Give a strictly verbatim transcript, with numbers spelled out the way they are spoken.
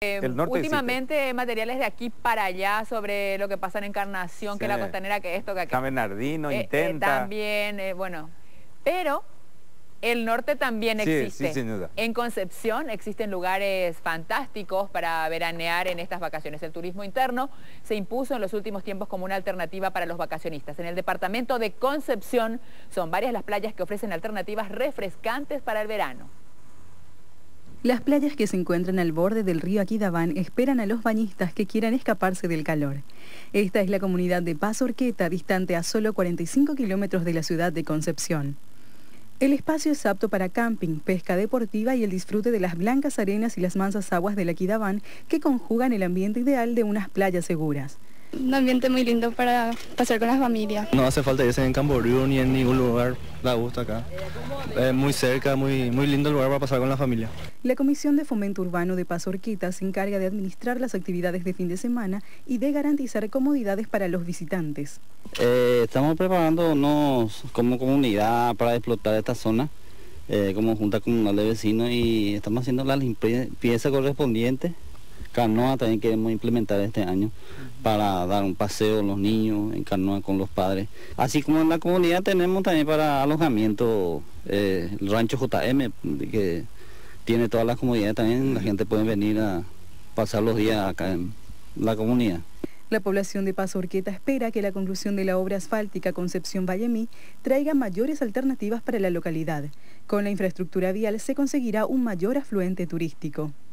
Eh, El norte últimamente existe. materiales de aquí para allá sobre lo que pasa en Encarnación, Sí. que la Costanera, que esto, que aquello. San Bernardino Eh, eh, intenta. también, eh, bueno, pero el norte también Sí, existe. sí, sin duda. En Concepción existen lugares fantásticos para veranear en estas vacaciones. El turismo interno se impuso en los últimos tiempos como una alternativa para los vacacionistas. En el departamento de Concepción son varias las playas que ofrecen alternativas refrescantes para el verano. Las playas que se encuentran al borde del río Aquidaván esperan a los bañistas que quieran escaparse del calor. Esta es la comunidad de Paso Horqueta, distante a solo cuarenta y cinco kilómetros de la ciudad de Concepción. El espacio es apto para camping, pesca deportiva y el disfrute de las blancas arenas y las mansas aguas del Aquidaván, que conjugan el ambiente ideal de unas playas seguras. Un ambiente muy lindo para pasar con la familia. No hace falta irse en Camboriú ni en ningún lugar, da gusto acá. Es muy cerca, muy, muy lindo lugar para pasar con la familia. La Comisión de Fomento Urbano de Paso Horqueta se encarga de administrar las actividades de fin de semana y de garantizar comodidades para los visitantes. Eh, estamos preparándonos como comunidad para explotar esta zona, eh, como junta comunal de vecinos, y estamos haciendo la limpieza correspondiente. Canoa también queremos implementar este año para dar un paseo a los niños en canoa con los padres. Así como en la comunidad tenemos también para alojamiento eh, el rancho J M, que tiene todas las comodidades también, la gente puede venir a pasar los días acá en la comunidad. La población de Paso Horqueta espera que la conclusión de la obra asfáltica Concepción-Vallemí traiga mayores alternativas para la localidad. Con la infraestructura vial se conseguirá un mayor afluente turístico.